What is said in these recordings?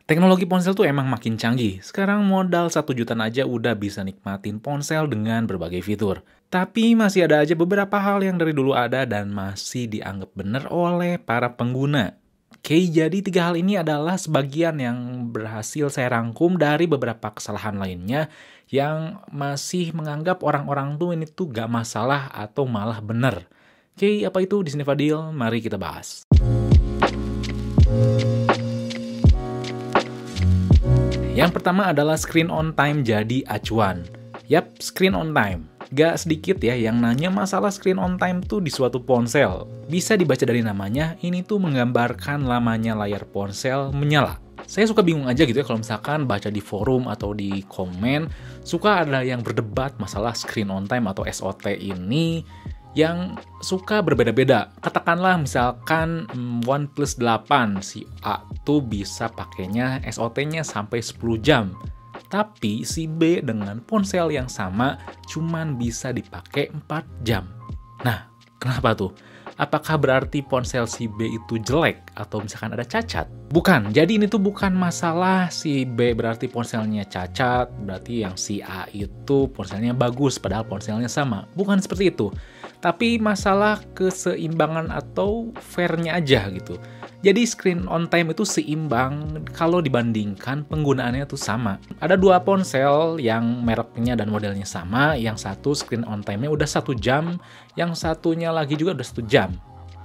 Teknologi ponsel tuh emang makin canggih. Sekarang modal 1 jutaan aja udah bisa nikmatin ponsel dengan berbagai fitur. Tapi masih ada aja beberapa hal yang dari dulu ada dan masih dianggap benar oleh para pengguna. Oke, jadi 3 hal ini adalah sebagian yang berhasil saya rangkum dari beberapa kesalahan lainnya yang masih menganggap orang-orang tuh ini tuh gak masalah atau malah benar. Oke, apa itu? Di sini Fadil, mari kita bahas. Yang pertama adalah screen on time jadi acuan. Yap, screen on time. Gak sedikit ya yang nanya masalah screen on time tuh di suatu ponsel. Bisa dibaca dari namanya, ini tuh menggambarkan lamanya layar ponsel menyala. Saya suka bingung aja gitu ya kalau misalkan baca di forum atau di komen, suka ada yang berdebat masalah screen on time atau SOT ini yang suka berbeda-beda. Katakanlah misalkan OnePlus 8 si A tuh bisa pakainya SOT-nya sampai 10 jam. Tapi si B dengan ponsel yang sama cuman bisa dipakai 4 jam. Nah, kenapa tuh? Apakah berarti ponsel si B itu jelek atau misalkan ada cacat? Bukan. Jadi ini tuh bukan masalah si B berarti ponselnya cacat, berarti yang si A itu ponselnya bagus padahal ponselnya sama. Bukan seperti itu. Tapi masalah keseimbangan atau fair-nya aja gitu. Jadi screen on time itu seimbang kalau dibandingkan penggunaannya tuh sama. Ada 2 ponsel yang mereknya dan modelnya sama, yang satu screen on time-nya udah 1 jam, yang satunya lagi juga udah 1 jam.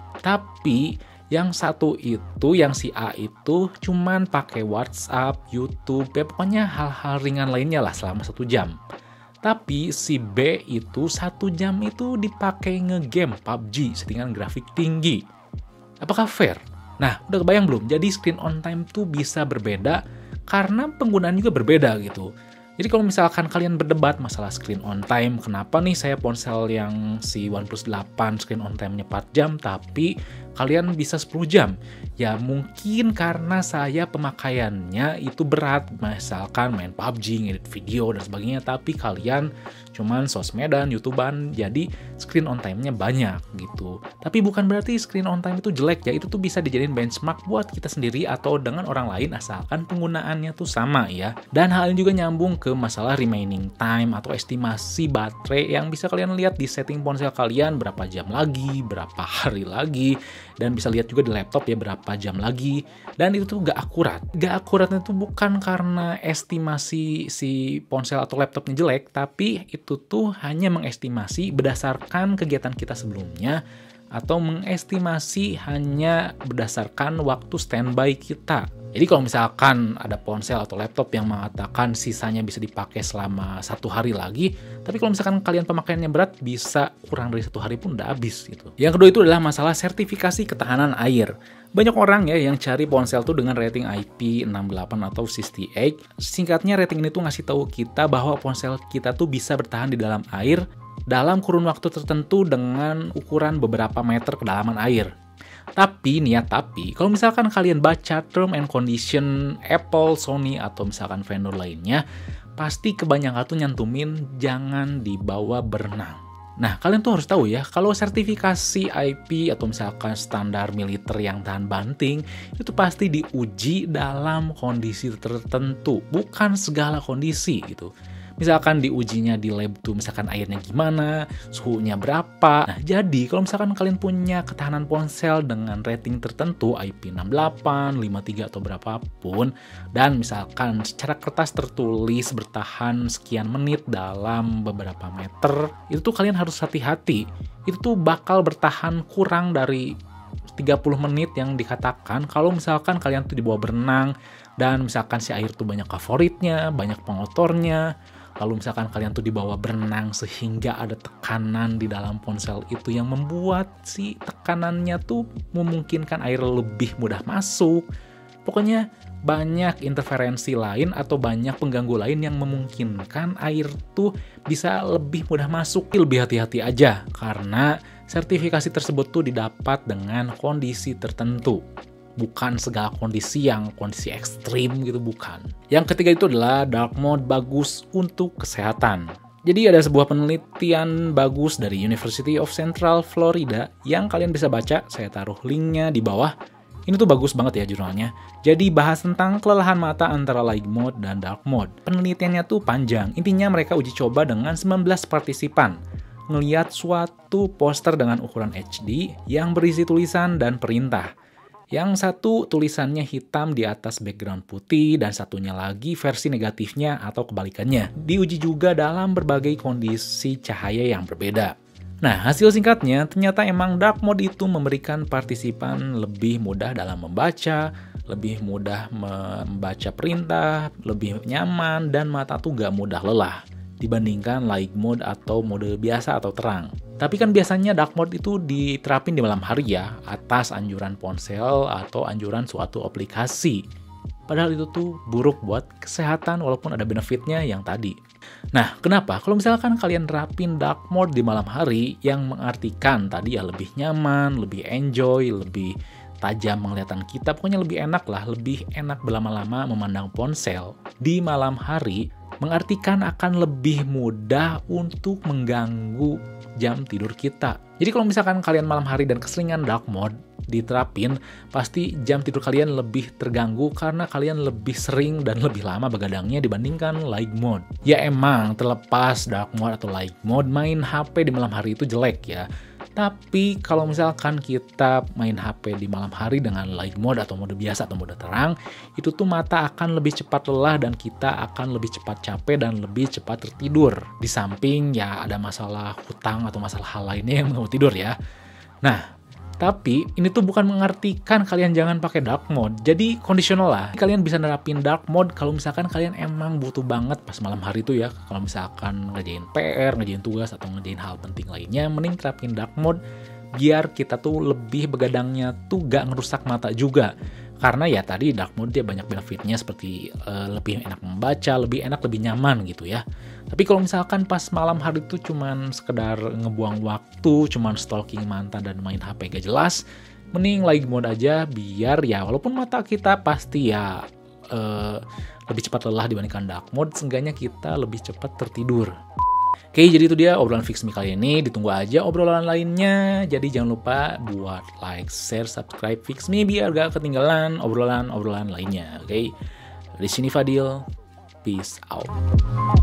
Tapi yang satu itu, yang si A itu cuman pakai WhatsApp, YouTube, ya pokoknya hal-hal ringan lainnya lah selama 1 jam. Tapi si B itu 1 jam itu dipakai ngegame PUBG, settingan grafik tinggi. Apakah fair? Nah, udah kebayang belum? Jadi screen on time tuh bisa berbeda karena penggunaan juga berbeda gitu. Jadi kalau misalkan kalian berdebat masalah screen on time, kenapa nih saya ponsel yang si OnePlus 8 screen on time-nya 4 jam, tapi kalian bisa 10 jam? Ya mungkin karena saya pemakaiannya itu berat, misalkan main PUBG, ngedit video, dan sebagainya, tapi kalian cuman sosmedan, YouTubean, jadi screen on time-nya banyak gitu. Tapi bukan berarti screen on time itu jelek ya, itu tuh bisa dijadiin benchmark buat kita sendiri atau dengan orang lain asalkan penggunaannya tuh sama ya. Dan hal ini juga nyambung ke masalah remaining time atau estimasi baterai yang bisa kalian lihat di setting ponsel kalian berapa jam lagi, berapa hari lagi, dan bisa lihat juga di laptop ya berapa jam lagi, dan itu tuh gak akurat. Gak akuratnya tuh bukan karena estimasi si ponsel atau laptopnya jelek, tapi itu tuh hanya mengestimasi berdasarkan kegiatan kita sebelumnya atau mengestimasi hanya berdasarkan waktu standby kita. Jadi kalau misalkan ada ponsel atau laptop yang mengatakan sisanya bisa dipakai selama 1 hari lagi, tapi kalau misalkan kalian pemakaiannya berat, bisa kurang dari 1 hari pun udah habis gitu. Yang kedua itu adalah masalah sertifikasi ketahanan air. Banyak orang ya yang cari ponsel tuh dengan rating IP68 atau 68. Singkatnya rating ini tuh ngasih tahu kita bahwa ponsel kita tuh bisa bertahan di dalam air dalam kurun waktu tertentu dengan ukuran beberapa meter kedalaman air. Tapi kalau misalkan kalian baca term and condition Apple, Sony, atau misalkan vendor lainnya, pasti kebanyakan tuh nyantumin jangan dibawa berenang. Nah, kalian tuh harus tahu ya, kalau sertifikasi IP atau misalkan standar militer yang tahan banting, itu pasti diuji dalam kondisi tertentu, bukan segala kondisi gitu. Misalkan diujinya di lab tuh misalkan airnya gimana, suhunya berapa. Nah, jadi kalau misalkan kalian punya ketahanan ponsel dengan rating tertentu, IP68, 53 atau berapapun, dan misalkan secara kertas tertulis bertahan sekian menit dalam beberapa meter, itu tuh kalian harus hati-hati. Itu tuh bakal bertahan kurang dari 30 menit yang dikatakan kalau misalkan kalian tuh dibawa berenang dan misalkan si air tuh banyak favoritnya, banyak pengotornya. Lalu misalkan kalian tuh dibawa berenang sehingga ada tekanan di dalam ponsel itu yang membuat si tekanannya tuh memungkinkan air lebih mudah masuk. Pokoknya banyak interferensi lain atau banyak pengganggu lain yang memungkinkan air tuh bisa lebih mudah masuk. Lebih hati-hati aja karena sertifikasi tersebut tuh didapat dengan kondisi tertentu. Bukan segala kondisi yang kondisi ekstrim gitu, bukan. Yang ketiga itu adalah dark mode bagus untuk kesehatan. Jadi ada sebuah penelitian bagus dari University of Central Florida yang kalian bisa baca, saya taruh linknya di bawah. Ini tuh bagus banget ya jurnalnya. Jadi bahas tentang kelelahan mata antara light mode dan dark mode. Penelitiannya tuh panjang. Intinya mereka uji coba dengan 19 partisipan. Ngeliat suatu poster dengan ukuran HD yang berisi tulisan dan perintah. Yang satu tulisannya hitam di atas background putih dan satunya lagi versi negatifnya atau kebalikannya. Diuji juga dalam berbagai kondisi cahaya yang berbeda. Nah, hasil singkatnya, ternyata emang dark mode itu memberikan partisipan lebih mudah dalam membaca, lebih mudah membaca perintah, lebih nyaman, dan mata tuh gak mudah lelah dibandingkan light mode atau mode biasa atau terang. Tapi kan biasanya dark mode itu diterapin di malam hari ya, atas anjuran ponsel atau anjuran suatu aplikasi. Padahal itu tuh buruk buat kesehatan walaupun ada benefitnya yang tadi. Nah, kenapa? Kalau misalkan kalian terapin dark mode di malam hari yang mengartikan tadi ya lebih nyaman, lebih enjoy, lebih tajam penglihatan kita, pokoknya lebih enak lah, lebih enak berlama-lama memandang ponsel di malam hari, mengartikan akan lebih mudah untuk mengganggu jam tidur kita. Jadi kalau misalkan kalian malam hari dan keseringan dark mode diterapin, pasti jam tidur kalian lebih terganggu karena kalian lebih sering dan lebih lama begadangnya dibandingkan light mode. Ya emang, terlepas dark mode atau light mode, main HP di malam hari itu jelek ya. Tapi kalau misalkan kita main HP di malam hari dengan light mode atau mode biasa atau mode terang, itu tuh mata akan lebih cepat lelah dan kita akan lebih cepat capek dan lebih cepat tertidur. Di samping ya ada masalah hutang atau masalah hal lainnya yang mau tidur ya. Nah, tapi ini tuh bukan mengartikan kalian jangan pakai dark mode. Jadi kondisional lah. Kalian bisa nerapin dark mode kalau misalkan kalian emang butuh banget pas malam hari tuh ya. Kalau misalkan ngerjain PR, ngerjain tugas atau ngerjain hal penting lainnya, mending terapin dark mode biar kita tuh lebih begadangnya tuh gak ngerusak mata juga. Karena ya tadi dark mode dia banyak benefitnya seperti lebih enak membaca, lebih enak, lebih nyaman gitu ya. Tapi kalau misalkan pas malam hari itu cuman sekedar ngebuang waktu, cuman stalking mantan dan main HP gak jelas, mending light mode aja biar ya walaupun mata kita pasti ya lebih cepat lelah dibandingkan dark mode, seenggaknya kita lebih cepat tertidur. Oke, jadi itu dia obrolan Fix Me kali ini. Ditunggu aja obrolan lainnya. Jadi jangan lupa buat like, share, subscribe Fix Me biar gak ketinggalan obrolan-obrolan lainnya. Oke, di sini Fadil. Peace out.